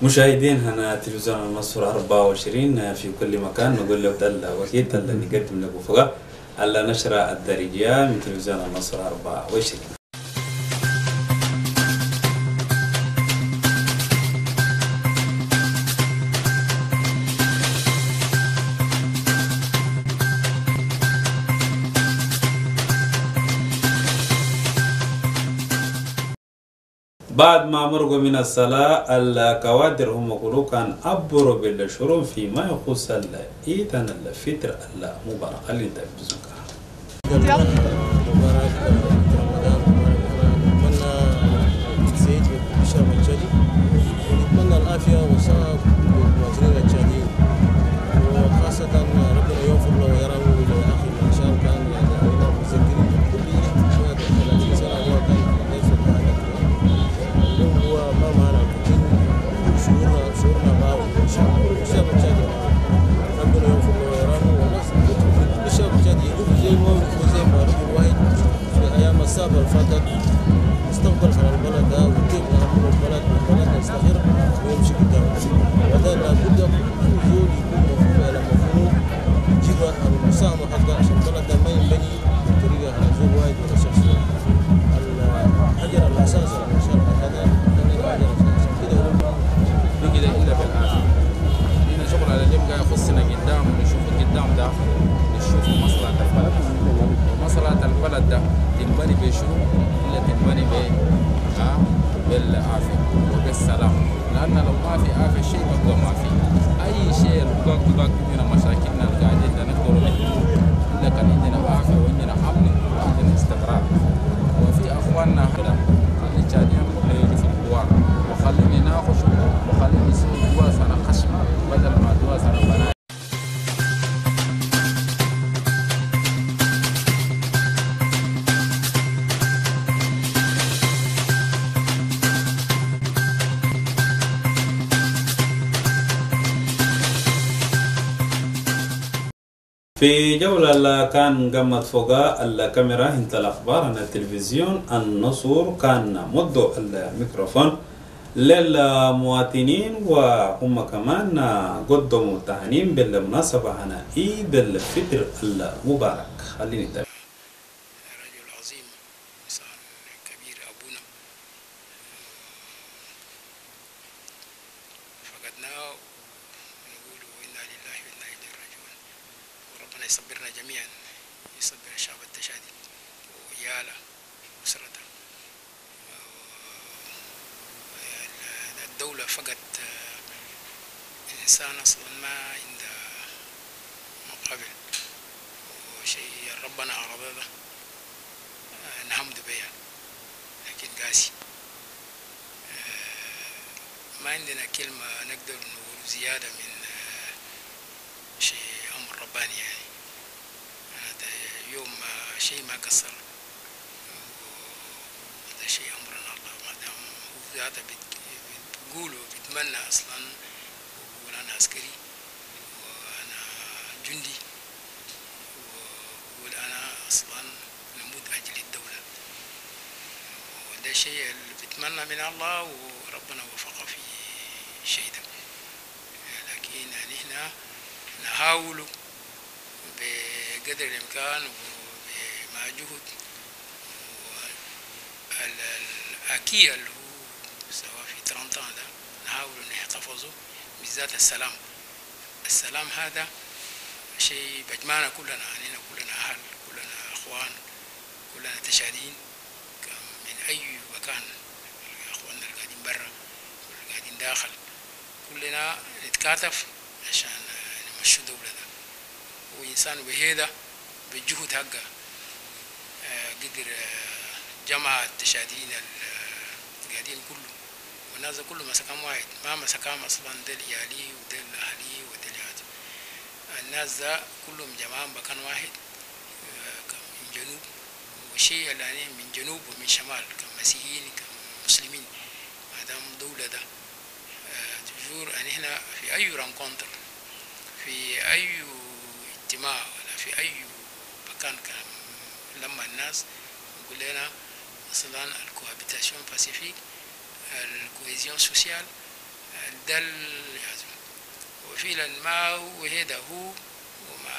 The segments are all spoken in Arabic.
مشاهدين هنا تلفزيون النصر 24 في كل مكان. نقول له تلا وكيل تلا نقدم لكم فوق على نشرة الدارجية من تلفزيون النصر 24. بعد ما مرقوا من الصلاة الكوادر هم يقولوا كان أبروا بالشروم فيما يخص الإيتان الفطر المبارك اللي انت بزوكا. نتمنى العافية والصحة للمواطنين التشاديين، وخاصة ربنا يغفر له ويرحمه إلى آخر ما شاء كان يعني متذكرين كل 30 سنة هو كان ليس اليوم هو ما معنا لكن شعورنا معه الشعب التشادي ربنا يغفر له ويرحمه، والناس كل الشعب التشادي يقول زي ما وزي ما رجل واحد في أيام السابقة اللي فاتت استقبل على البلد ده وكيف نعمل البلد والبلد نستخير ويمشي قدام، وهذا لابد كل زول يكون مفهوم على مفهوم جدا المساهمة حقه عشان البلد ده ما ينبني بطريقة على زول واحد ولا شخص واحد. الحجر الأساس المشروع هذا الحجر الأساس كده بيجي إلا بالآخر. لينا شغل على اللي بقى يخصنا قدام ونشوف قدام ده نشوف مصلحة البلد، ومصلحة البلد ده تنبني بشنو؟ إلا تنبني بالعافية وبالسلام، لأن لو ما في عافية شيء بقى ما في أي شيء بقى عندنا مشاكلنا اللي قاعدين نقدر نحلها إلا كان عندنا عافية وعندنا أمن وعندنا استقرار. وفي أخواننا هنا خلي التشاديين كله يجي في الحوار وخليني ناقش وخليني نسوي دواسة خشم بدل ما دواسة بنات. في جولة اللي كان قمت فوقها الكاميرا انت الأخبار عن التلفزيون النصر كان مدوا الميكروفون للمواطنين وهم كمان قدموا تهانيم بالمناسبة عن عيد الفطر المبارك. خليني نتابع. رجل عظيم، إنسان كبير، أبونا فقدناه ونقول إنا لله وإنا إليه راجعون، وربنا يصبرنا جميعا، يصبر الشعب التشادي وياله وأسرته. الدولة فقد إنسان أصلا ما عنده مقابل، وشيء ربنا عرضه نحمد بها، لكن قاسي. ما عندنا كلمة نقدر نقول زيادة من شيء أمر رباني. يعني هذا يوم شيء ما قصر، وهذا شيء أمرنا الله، ما دام هو هذا بتقول وبتمنى أصلا، وبقول أنا عسكري وأنا جندي وبقول أنا أصلا نموت أجل الدولة، وده شيء اللي بتمنى من الله وربنا وفقه في شيء ده. لكن نحن نحاول بقدر الإمكان وبما جهد، والأكيد اللي هو سواء في 30 ده نحاول نحتفظه، بالذات السلام. السلام هذا شيء بجمعنا كلنا، علينا كلنا أهل، كلنا أخوان، كلنا تشادين من أي مكان، أخواننا اللي قاعدين برا واللي قاعدين داخل، كلنا نتكاتف عشان نمشي الدولة ده. وإنسان بهذا بالجهد حقه قدر جمع التشادين القاعدين كله، والناس كله مسكان واحد، ما مسكان أصلا ديل يالي وديل أهلي وديل هذا. الناس ده كلهم جماعة مكان واحد من جنوب وشيء يعني من جنوب ومن شمال، كمسيحيين كمسلمين. ما دام دولة ده تجور أن إحنا في أي رانكونتر، في أي اجتماع ولا في أي مكان لما الناس يقول لنا أصلا الكوهابيتاسيون باسيفيك، الكوهيزيون سوسيال، ده اليازم. وفعلا ما هو هيدا هو ومع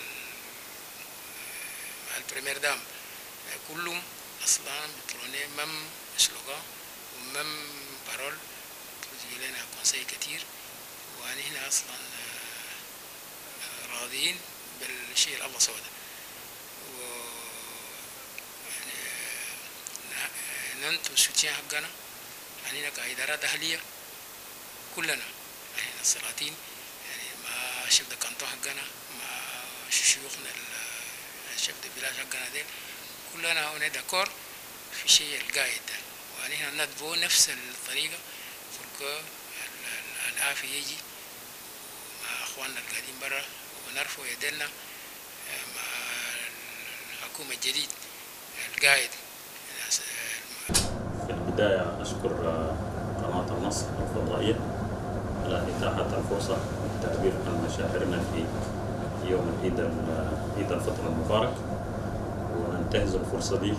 مع البريمير دام كلهم اصلا بيطلعوني مم سلوغان ومم بارول تجي لنا كونسي كتير، وانا هنا اصلا راضيين بالشيء اللي الله سوى ده. و يعني ننتو السوتيان حقنا يعني كإدارات أهلية كلنا يعني السلاطين يعني مع شيف ده كانتو حقنا مع شيوخنا الشيف ده بلاش حقنا ديل كلنا هنا دكور في شيء القايد ده، ويعني هنا ندبو نفس الطريقة فرقة العافية يجي مع أخواننا القاعدين برا ونرفع يدنا مع الحكومة الجديد القايد. في البداية أشكر قناة النصر الفضائية على إتاحة الفرصة للتعبير عن مشاعرنا في يوم عيد الفطر المبارك، وننتهز الفرصة دي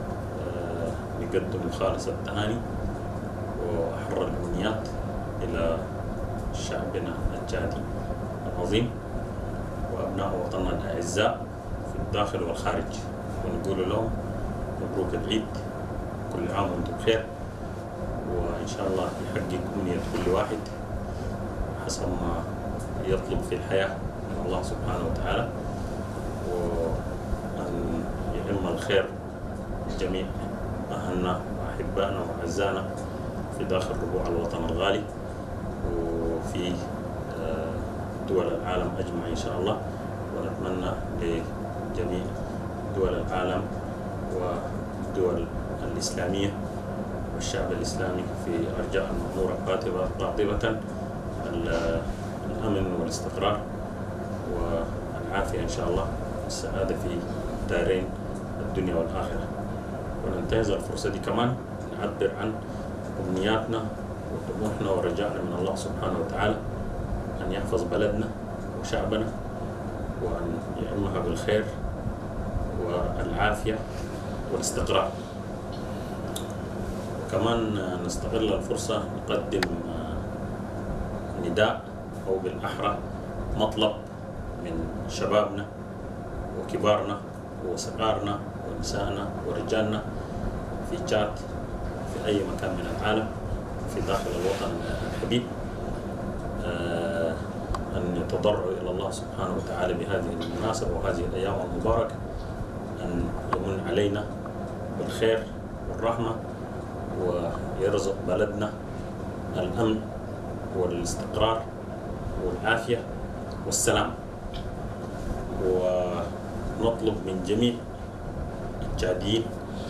نقدم خالص التهاني وأحر الأمنيات إلى شعبنا الجادي العظيم وأبناء وطننا الأعزاء في الداخل والخارج، ونقول لهم مبروك العيد، كل عام وانتم بخير، وإن شاء الله يحقق أمنية كل واحد حسب ما يطلب في الحياة من الله سبحانه وتعالى، وأن يعم الخير لجميع أهلنا وأحبائنا وأعزائنا في داخل ربوع الوطن الغالي وفي دول العالم أجمع إن شاء الله. ونتمنى لجميع دول العالم والدول الإسلامية والشعب الإسلامي في أرجاء المأمورة قاطبة الأمن والاستقرار والعافية إن شاء الله، السعادة في دارين الدنيا والآخرة. وننتهز الفرصة دي كمان نعبر عن أمنياتنا وطموحنا ورجائنا من الله سبحانه وتعالى أن يحفظ بلدنا وشعبنا وأن يعمها بالخير والعافية والاستقرار. وكمان نستغل الفرصة نقدم نداء أو بالأحرى مطلب من شبابنا وكبارنا وصغارنا ونسائنا ورجالنا في تشاد في أي مكان من العالم في داخل الوطن الحبيب أن يتضرعوا إلى الله سبحانه وتعالى بهذه المناسبة وهذه الأيام المباركة، أن يمن علينا بالخير والرحمة ويرزق بلدنا الأمن والاستقرار والعافية والسلام. ونطلب من جميع التشاديين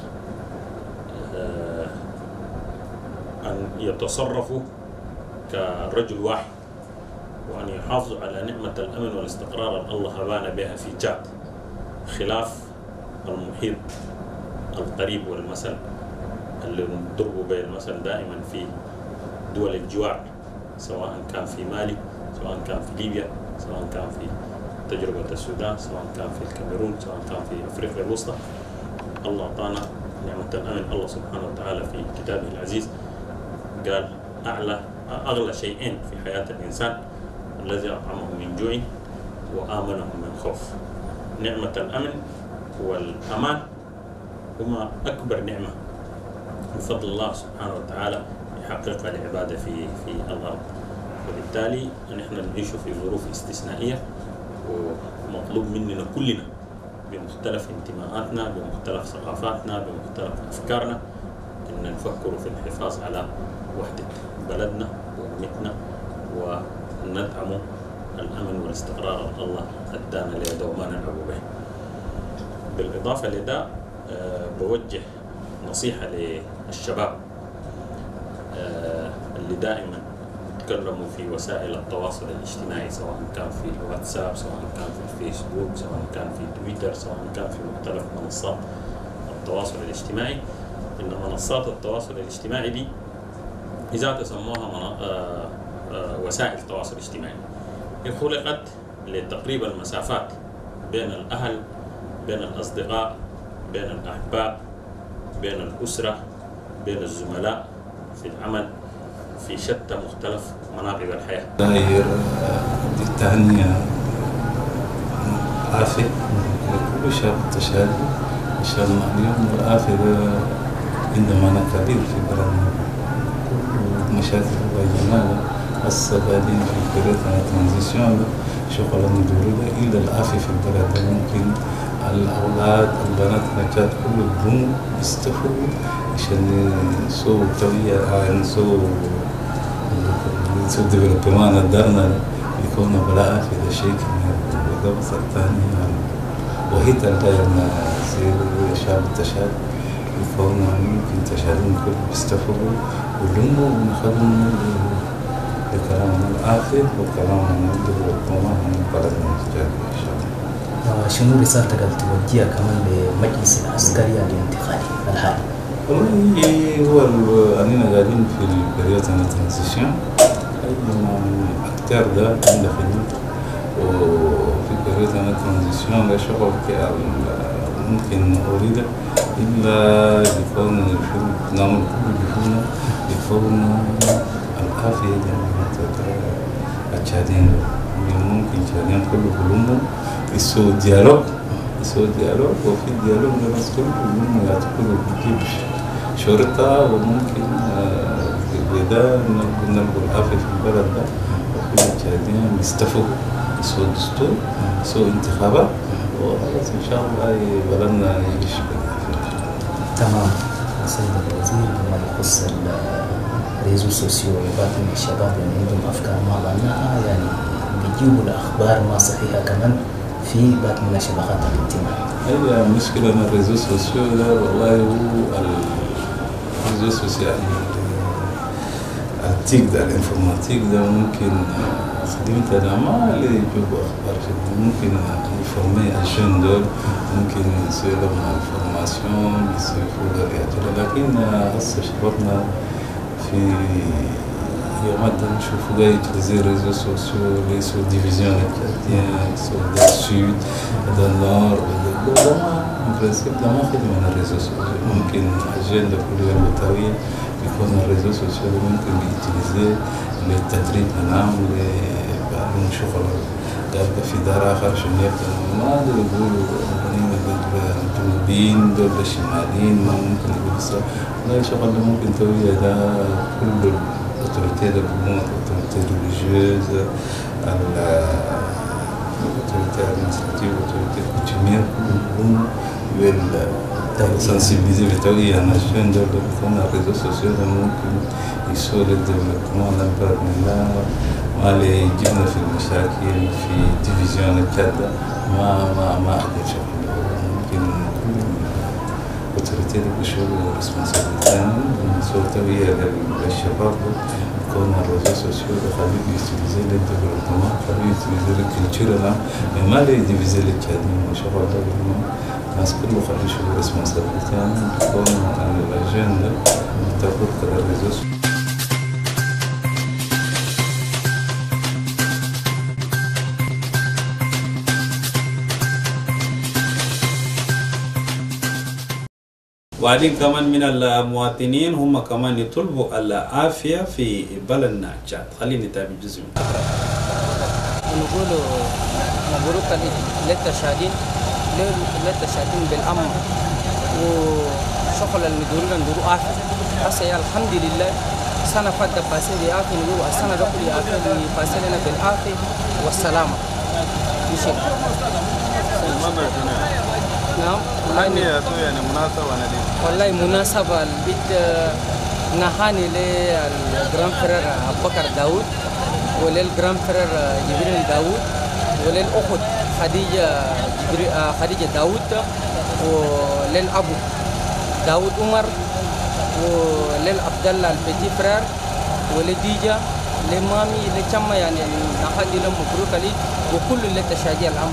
أن يتصرفوا كرجل واحد وأن يحافظوا على نعمة الأمن والاستقرار اللي الله هبانا بها في تشاد، خلاف المحيط القريب والمثل اللي نضربوا به المثل دائما في دول الجوار، سواء كان في مالي، سواء كان في ليبيا، سواء كان في تجربة السودان، سواء كان في الكاميرون، سواء كان في أفريقيا الوسطى. الله أعطانا نعمة الأمن. الله سبحانه وتعالى في كتابه العزيز قال أغلى شيئين في حياة الإنسان الذي أطعمهم من جوع وآمنهم من خوف. نعمة الأمن والأمان هما أكبر نعمة بفضل الله سبحانه وتعالى يحققها لعباده في الأرض. وبالتالي نحن نعيش في ظروف استثنائية، ومطلوب مننا كلنا بمختلف انتماءاتنا، بمختلف ثقافاتنا، بمختلف أفكارنا أن نفكر في الحفاظ على وحدة بلدنا وأمتنا وندعم الأمن والاستقرار الله أدانا له وما نلعب به. بالإضافة لذا بوجه نصيحة للشباب اللي دائما يتكلموا في وسائل التواصل الاجتماعي، سواء كان في الواتساب، سواء كان في الفيسبوك، سواء كان في تويتر، سواء كان في مختلف منصات التواصل الاجتماعي. إن منصات التواصل الاجتماعي دي إذا تسموها وسائل التواصل الاجتماعي هي خلقت لتقريب المسافات بين الأهل، بين الأصدقاء، بين الأحباب، بين الأسرة، بين الزملاء في العمل، في شتى مختلف مناطق الحياة. داير دي التهنئة عافية لكل شاب تشهد إن شاء الله. اليوم العافية عنده معنى كبير في بلدنا. كل مشاكل واجهناها هسه قاعدين في بريد ترانزيشن شغل ندور إلا العافية في البلد. ممكن الأولاد البنات نجات كل البنوك يستفوا عشان يسووا توية يسووا ديفلوبمون دارنا يكون بلاء في ذا شيء والقبص الثاني وهيت دايرنا سير شاب التشهد يكون ممكن تشهدون كل يستفوا ولموا ونخدموا بكلام العافية وكلام الديفلوبمون من بلدنا إن شاء الله. شنو رسالتك اللي توجهها كمان لمجلس العسكري الانتقالي الحالي؟ والله هو أننا قاعدين في البريود الترانزيشن أكتر ده عنده خدمة وفي البريود الترانزيشن لا شغل ممكن أريده إلا يكون نعمل كل جهودنا يكون العافية الشهادين ممكن شهادين كله كلهم يسوي ديالوج وفي الديالوج الناس كلهم يعتقدوا بيجيب شرطة وممكن بدا نلقوا العافية في البلد ده وكل الشهادين بيستفوا يسوي دستور يسوي انتخابات وخلاص إن شاء الله بلدنا يعيش بالعافية. تمام. سيد الوزير بما يخص الريزو سوسيو يباطن الشباب يعني عندهم أفكار ما ظنها يعني بيجيبوا الأخبار ما صحيحة كمان في بعض من الشبكات الاجتماعية. هي مشكلة من الريزو سوسيو ده والله هو الريزو سوسيو يعني التيك ده الانفورماتيك ده ممكن خدمته ده ما اللي يجيبوا أخبار ممكن يفرمي الجن دول ممكن يصير لهم انفورماسيون يصيروا الرجال لكن هسه شبابنا في يومات نشوفوا جاي يتلزي ريزو سوسيو يسوي ديفيزيون الكاتيان يسوي دا السود دا النار ده ما برنسيب ده ما خدمة من الريزو سوسيو. ممكن أجندة كلها المتاوية يكون الريزو سوسيو ممكن يتلزي للتدريب نعم لبعضهم شغل قابل في دار آخر عشان يبدأ ما يقولوا الجنوبيين دول الشماليين ما ممكن يقولوا لا شغل ممكن توية ده كل l'autorité de l'Union, l'autorité religieuse, l'autorité administrative, l'autorité coutumière, sensibiliser les jeunes de les réseaux sociaux ممكن يسووا للديفلوبمون نبر منها ما اللي يجيبنا في المشاكل في ديفيزيون الكذا ما أقدر شغل ممكن l'autorité de بشغل responsabilité سوتوية للشباب يكون الريزو سوسيو خليه يستيليزي للديفلوبمون خليه يستيليزي للكولتور ما اللي يديفيزي للكادين وشغل ده الناس كله خليه يشوف responsabilité يكون الأجندة تاخد كده الريزو وبعدين كمان من المواطنين هم كمان يطلبوا العافية في بلدنا تشاد. خليني نتابع جزء من نقول مبروك للتشهدين بالأمن وشغل المدورين ندوروا عافية. هسه الحمد لله سنة فاتت باسي بعافية نقول السنة دخل عافية باسي لنا بالعافية والسلامة. مشي. نعم. يعني مناسبة والله مناسبة البيت نهاني للجرام فرير أبو بكر داود وللجرام فرير جبريل داود وللأخت خديجة داود وللأبو داود عمر وللعبد الله البيتي فرير ولديجة لمامي لشما يعني نهادي لهم مبروك لي وكل اللي تشاجي الأمر.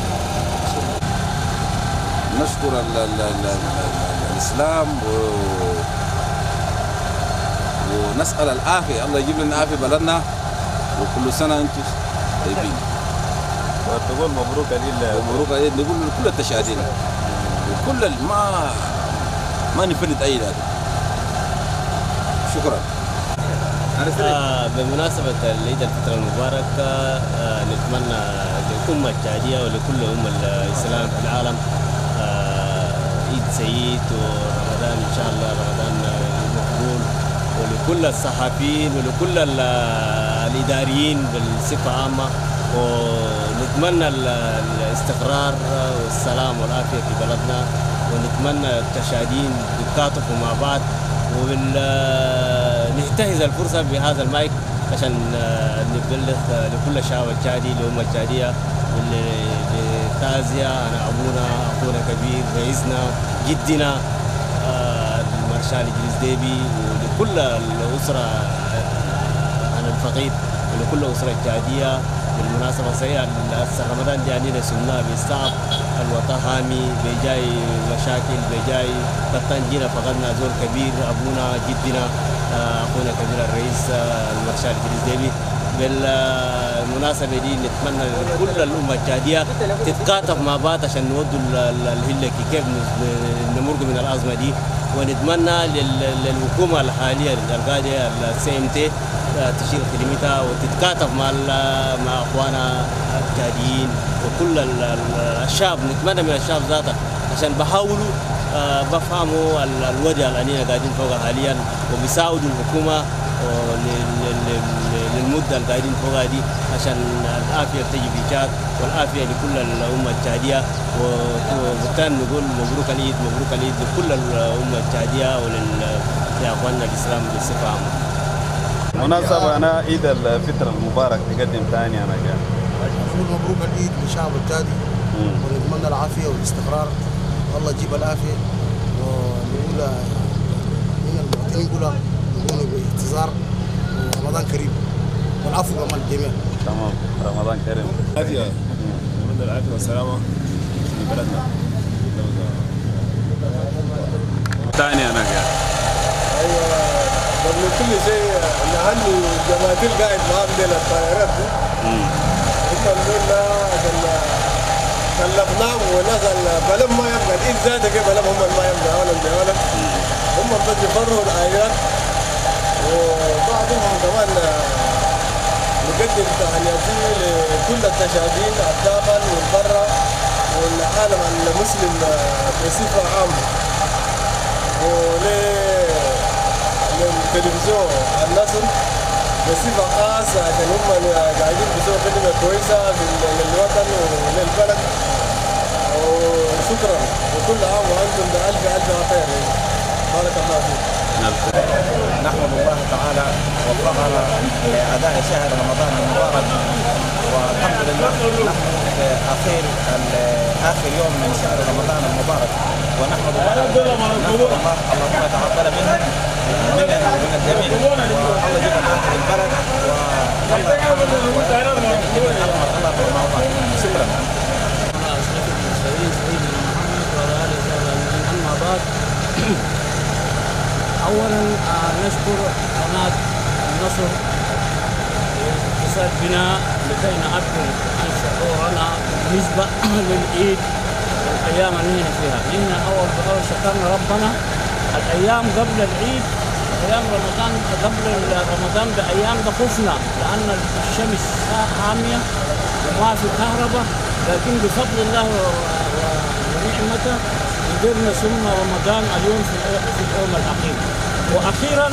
نشكر الإسلام ونسأل العافية الله يجيب لنا عافية بلدنا وكل سنة أنتم طيبين. وتقول مبروك نقول لكل التشاهدين وكل ما نفرد أي ذلك. شكرا. بمناسبة العيد الفطر المبارك نتمنى للأمة التشادية ولكل أمة الإسلام في العالم عيد سعيد ورمضان إن شاء الله رمضان مقبول، ولكل الصحفيين ولكل الإداريين بصفة عامة، ونتمنى الاستقرار والسلام والعافية في بلدنا، ونتمنى التشاديين يتكاتفوا مع بعض، وننتهز الفرصة بهذا المايك عشان نبلغ لكل الشعب التشادي لأمة التشادية بالتعزية عن أبونا أخونا كبير رئيسنا جدنا المارشال إدريس ديبي، ولكل الأسرة عن الفقيد ولكل أسرة التشادية. بالمناسبة سريعة رمضان دي علينا سنة بالصعب الوطن هامي بجاي مشاكل بجاي قطن جينا فقدنا زور كبير أبونا جدنا أخونا كبير الرئيس المارشال إدريس ديبي. بالمناسبة دي نتمنى كل الأمة التشادية تتكاتف مع بعض عشان نودوا الهلة كيف نمر من الأزمة دي، ونتمنى للحكومة الحالية القادة CMT تشيل خدمتها وتتكاتف مع اخواننا التشاديين وكل الشعب. نتمنى من الشعب ذاته عشان بحاولوا بفهموا الوجه اللي علينا قاعدين فوقها حاليا، وبيساعدوا الحكومه للمده اللي قاعدين فوقها دي عشان العافيه تجي في تشاد والعافيه لكل الامه التشاديه. وبالتالي نقول مبروك العيد مبروك العيد لكل الامه التشاديه ولاخواننا الاسلام بصفه عامه. مناسبة أنا عيد الفطر المبارك تقدم ثاني أنا جاي. نقول مبروك العيد للشعب التشادي ونتمنى العافية والاستقرار، الله يجيب العافية، ونقول من المواطنين كلها نقول باعتذار ورمضان كريم والعفو كمان الجميع. تمام رمضان كريم. العافية نتمنى العافية والسلامة في بلدنا. ثاني أنا جاي. أيوة قبل كل شيء نهني جماعة القائد معاهم ديل الطائرات دي. الحمد لله عشان كلفناهم وناس البلد ما يبقى الإيد ذاته كيف بلد هم ما يبقى أولا بأولا هم بس يفروا الآيات، وبعضهم كمان نقدم تهنئتي لكل التشاديين الداخل والبرة والعالم المسلم بصفة عامة، للتلفزيون النصر بصفة خاصة عشان هم قاعدين بيسووا خدمة كويسة للوطن وللبلد، وشكرا وكل عام وأنتم بألف ألف خير. بارك الله فيك. نحمد الله تعالى وفقنا لأداء شهر رمضان المبارك، والحمد لله نحن في آخر يوم من شهر رمضان المبارك، ونحمد الله اللهم تقبل منا من الجميع، والله يجب أن آخر البلد والله يرحمنا شكرا. أما بعد أولا نشكر قناة النصر لاتصال بنا لكي نعبر عن شعورنا بالنسبة للعيد والأيام اللي نحن فيها. نحن أول بأول شكرنا ربنا الأيام قبل العيد أيام رمضان قبل رمضان بأيام خفنا لأن الشمس حامية وما في كهرباء، لكن بفضل الله ونعمته قدرنا ثم رمضان اليوم في اليوم الأخير. وأخيرا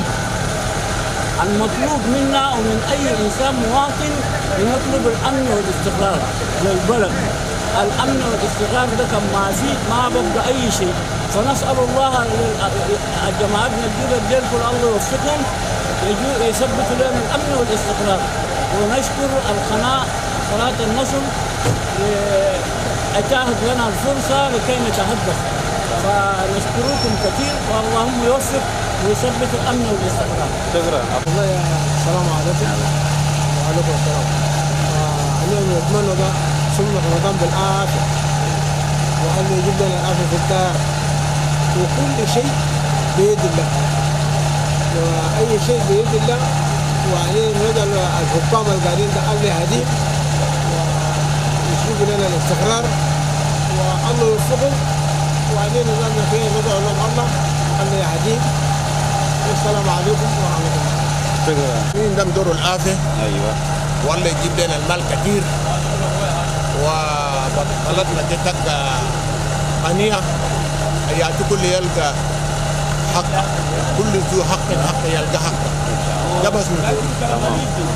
المطلوب منا ومن أي إنسان مواطن يطلب الأمن والاستقرار للبلد. الأمن والاستقرار ده كان ما فيه ما بقى أي شيء، فنسأل الله جماعتنا الجيل كل الله يوفقهم يثبتوا لنا الأمن والاستقرار. ونشكر قناة النصر أتاحت لنا الفرصة لكي نتحدث، فنشكركم كثير واللهم يوفق ويثبت الأمن والاستقرار. شكرا. السلام عليكم. وعليكم السلام. اليوم نتمنى ثم رمضان بالعافية، وأن يجيب لنا العافية في الدار، وكل شيء بيد الله، وأي شيء بيد الله، وعليه ندعو الحكام القاعدين ده الله يهديهم ويشوفوا لنا الاستقرار والله يوفقهم، وعليه ندعو لهم الله يهديهم. والسلام عليكم ورحمة الله. مين ده دور الآفة. ايوه. والله يجيب لنا المال كثير وبلدنا دي تبقى غنية. يأتي كل يلقى حق، كل ذو حق يلقى حق. ده بس تمام.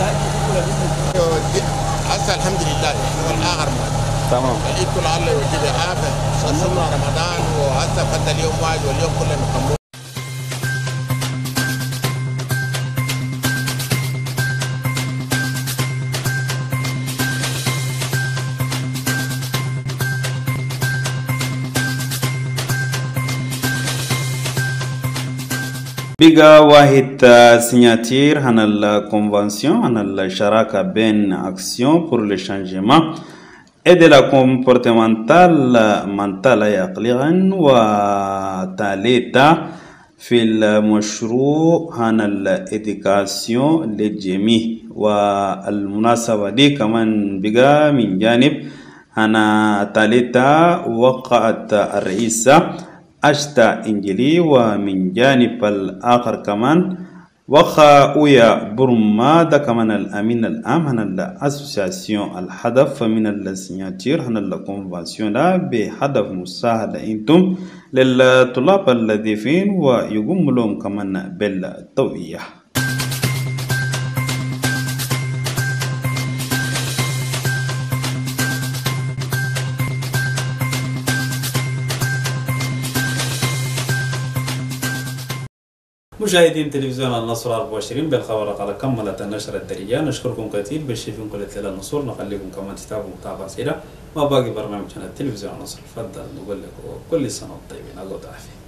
هسه الحمد لله والآخر تمام. العيد كل الله يوجد عافية. صلنا رمضان وهسه فات اليوم واحد واليوم كله نكمل. بقى واحد signature عن الكونفنسيون عن الشراكة بين أكسيون pour le changement et de la comportementale mentale عقليا وتاليتا في المشروع عن الإديكاسيون للجميع. والمناسبة دي كمان بقى من جانب أنا تاليتا وقعت الرئيسة أشتا إنجلي، ومن جانب الآخر كمان وقع أويا برما ده كمان الأمين العام هن الأسوسياسيون. الهدف من السيناتير هن الكونفنسيون ده بهدف مساعدة انتم للطلاب الذين ويقوم لهم كمان بالتوعية. مشاهدين تلفزيون النصر 24 بالخبر على كملت النشرة الدارية. نشكركم كثير بالشيفين كل ليلة النصر. نخليكم كمان تتابعوا متابعة سريعة ما باقي برنامجنا التلفزيون النصر. تفضل نقول لكم كل سنة وانتم طيبين. الله يعافيك.